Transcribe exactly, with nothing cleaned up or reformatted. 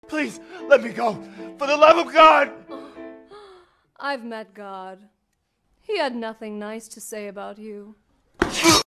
Please, let me go. For the love of God! I've met God. He had nothing nice to say about you.